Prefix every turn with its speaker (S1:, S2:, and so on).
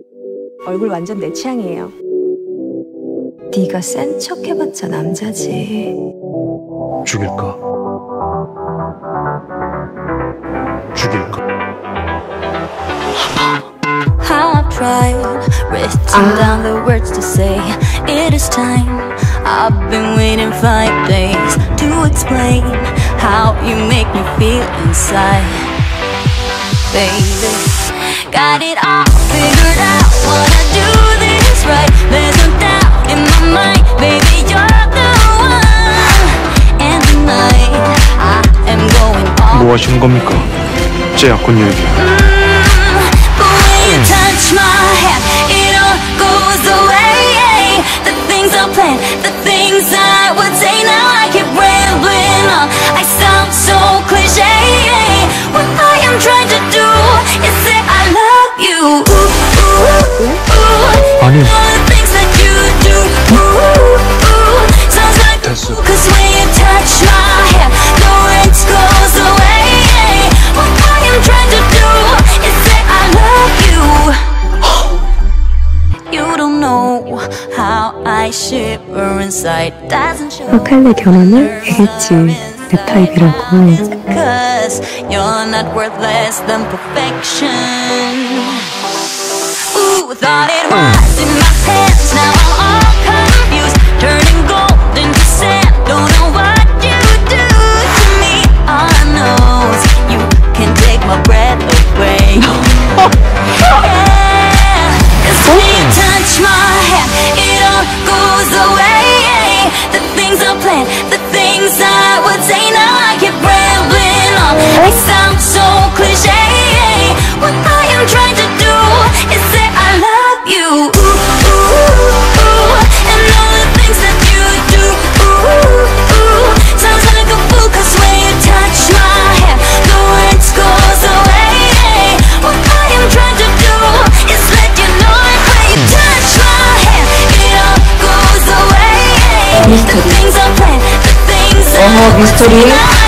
S1: 얼굴 완전 내 취향이에요.
S2: 네가 센 척 해봤자 남자지.
S3: 죽일까? 죽일까?
S4: I've tried written down the words to say it is time. I've been waiting 5 days to explain how you make me feel inside. Baby, got it all figured out, wanna do this right. There's no doubt in my mind, baby, you're the one. And tonight I am going all.
S3: 뭐 하시는 겁니까? 제 약혼 얘기.
S4: You touch my hand, it all goes away. The things I planned, the things I would say, now I keep rambling on. I sound so cliche. What I am trying to do is say I love you.
S3: 아니.
S4: All the things that you do. Sounds like
S3: 됐어.
S4: Cause when you touch my hand, the words goes away. What I am trying to do is say I love you. You don't know how I shiver inside. Doesn't show.
S2: 칼레 결혼을 해겠지. 내 타입이라고.
S4: Cause you're not worth less than perfection. Ooh, thought it was in my pants. Now I'm all confused, turning gold into sand. Don't know what you do to me. All I know is you can take my breath away. Yeah, cause when you touch my hand, it all goes away. The things I planned, the things I would say, now I keep rambling on. I sound so cliche. What I am trying to do is say I love you. And all the things that you do. Sounds like a fool, cause when you touch my hand, the words goes away. What I am trying to do is let you know it. When you touch my hand, it all goes away. The things I plan, the things I
S2: 미스터리.